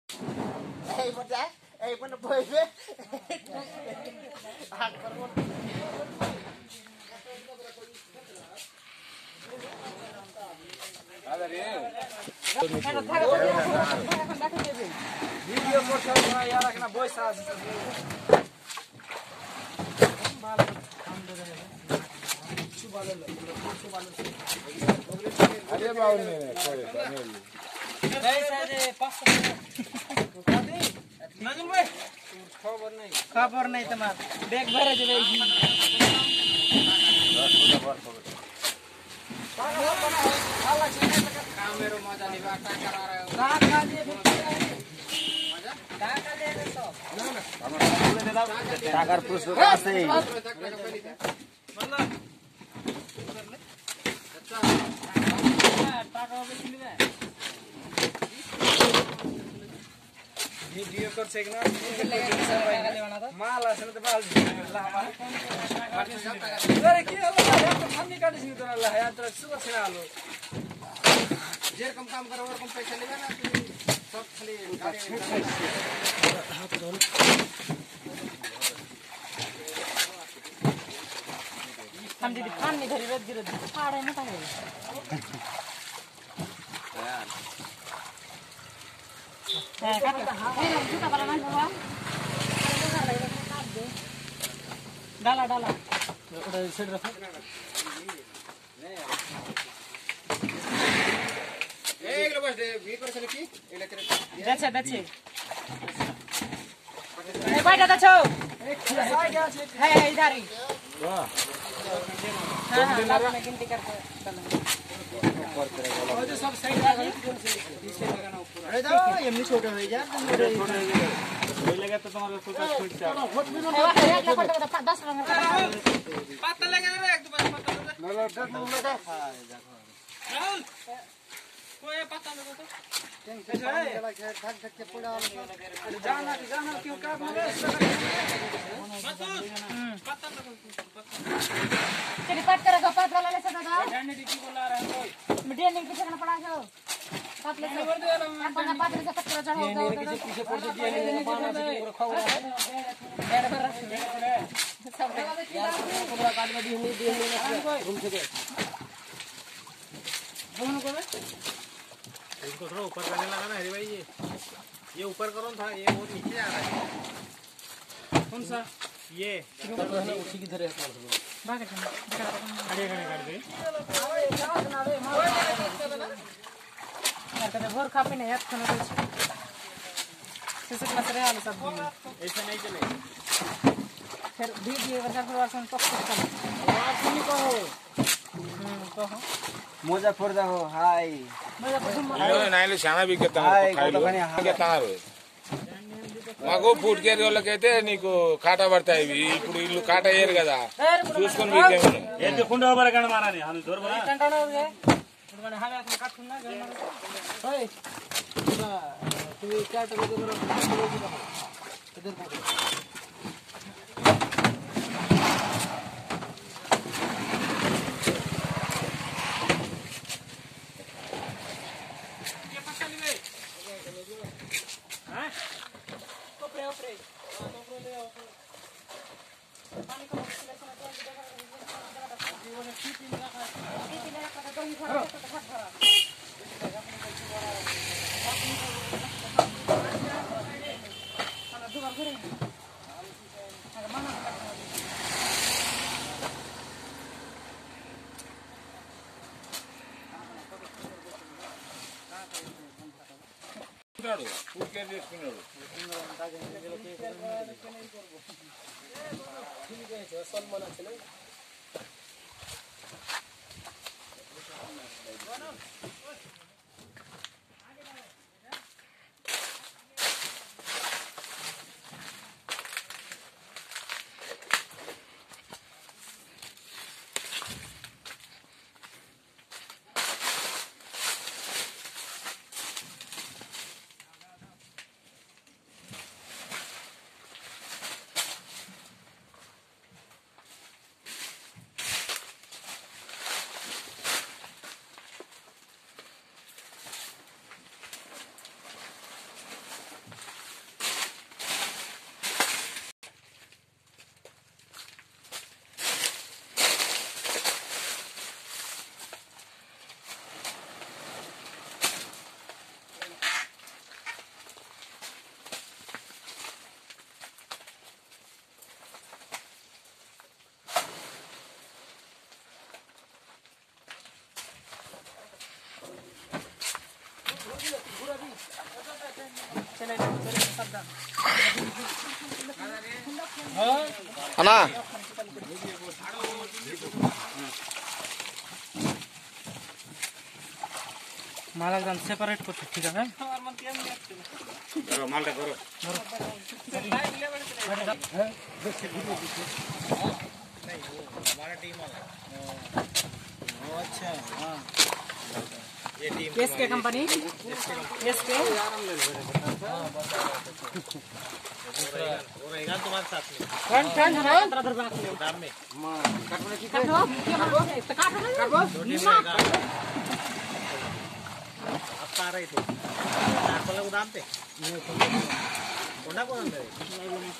Hey, what that? Hey, what the boy? Video photo यार रखना boy साथ अरे बाबू ने कोई नजुल भाई खबर नहीं तमार बैग भरे जे मेरो मजा निभा करा रहे हो टाकर पुष्प कासे वीडियो कर सकना माल असेल तर बाल अरे के होला यार फन्नी काटी सिन तर ला यार तर सुबह से आलो जे कम काम करो और कम पैसा लेगा ना सब खाली गाड़ी हाथ धो हम दीदी खान नहीं घरी रख दिरो फाड़े ना पाए डाला डाला सेट रखो एक लो बस 20% की that's it ए बैठा था छो है इधर ही वाह हां में गिनती करके ऊपर करेगा वो जो सब साइड आ गई पीछे लगाना ऊपर अरे दो ये नहीं छोटे हो यार तुम छोटे कोई लगा तो तुम्हारे फुट फुट जा फुट भी 10 रंग पत्ता लगा रे एक दो बार पत्ता लगा राहुल कोई पत्ता लगा तो ढक ढक के पूरा जाना क्यों का पत्ता तेरी पट करेगा पत वाला ले सदा डंडे की बोला रहा है मीडिया नहीं पीछे करना पड़ा जो पत ले अपना पत से पत्थर चढ़ा होगा पीछे पड़ दिया नहीं पाना से रखा हुआ है मेरे पर रख सब यार पूरा काट में दी नहीं घूम सके दोनों को इसको थोड़ा ऊपर करने लगा ना हरी भाई ये ऊपर करो था ये बहुत नीचे जा रहा है कौन सा ये उसी की तरह भाग खड़े काट दे यार कदे भोर खापी नहीं यार खाना दे सिसक मत रहे आलू सब ऐसे नहीं चले फिर वीडियो वर्षन पक्ष कर आवाज नहीं कहो कहो मुजफ्फर हो हाय मुजफ्फर नाइले शाना भी कहता है खाइलो कहता है మాకు ఫుడ్ కేర్ వాళ్ళకైతే నీకు కాటా పడతాయి ఇప్పుడు ఇల్లు కాటా ఏరు కదా చూసుకొని మీకేమన్నా ఏంటి కుండ బర గణ మారాని అను దూర బర టంటానోగే ఇప్పుడు మన హామే అక్కడ కట్టున్నా గణ ఓయ్ तू काट लोगे बरो इधर काट ये पत्ता ले हां ओपरे ले आओ पानी को जीवन ठीक नहीं रखा तो ही खड़ा ఫుడ్ కేర్ చేసుకున్నాడు అన్నా माला एकदम सेपरेट को ठीक है मालटा करो अच्छा हाँ एसके कंपनी एसके तुम्हारे साथ में फ्रंट फ्रंट है दाम में आप आ रहे थे आपको दाम पे कोना कोना